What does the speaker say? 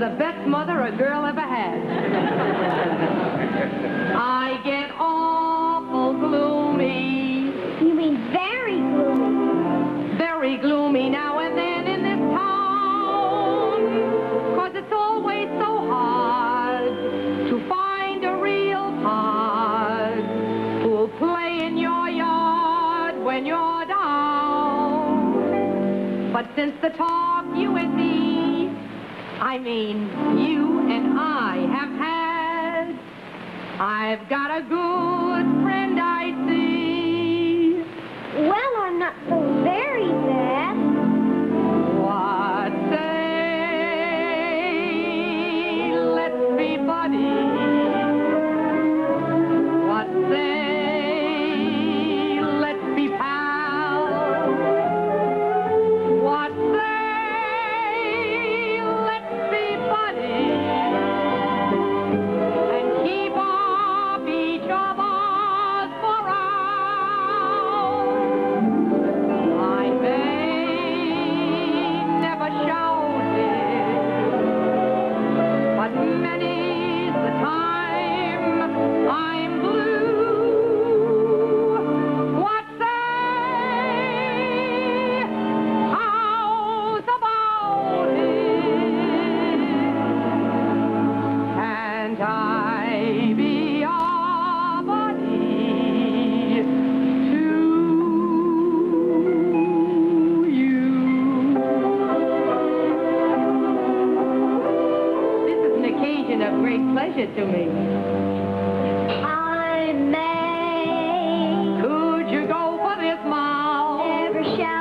the best mother a girl ever had. I get awful gloomy. You mean very gloomy? Very gloomy now and then in this town. 'Cause it's always so hard to find a real part who'll play in your yard when you're down. But since the talk you and me, I mean you and I have had, I've got a good friend I see. Well, I'm not so very bad. What say, let's be buddies. What say, let's be pals. What say, let's be buddies. And keep off each other's morale. I may never shout it, but many's the time I'm blue. What say, how's about it? Can't I be your buddy too? This is an occasion of great pleasure to me. I may Could you go for this mile? never shout